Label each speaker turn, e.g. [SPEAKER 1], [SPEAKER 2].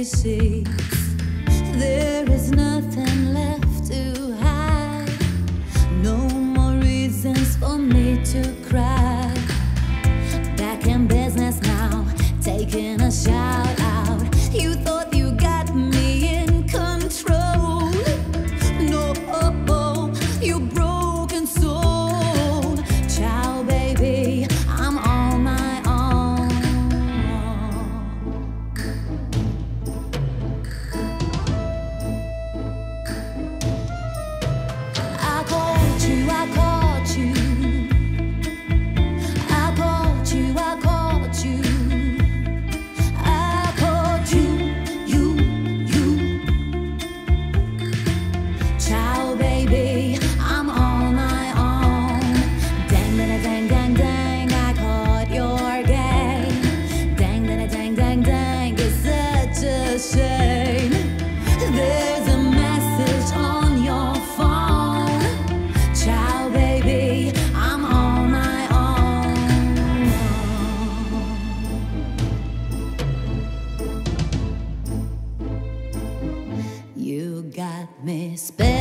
[SPEAKER 1] empty sheets. There is nothing left to hide. No more reasons for me to cry. Back in business now, taking a shout out. You thought you got me in control. No, you broken soul. Ciao, baby, I'm on my own. I called you, I called you. I called you, I called you. I called you, you. Ciao, baby, I'm on my own. Dang, dang, dang, dang, dang, I caught your game. Dang, dang, dang, dang, dang, it's such a shame. There's a message on your phone. Ciao, baby, I'm on my own. You got me spent.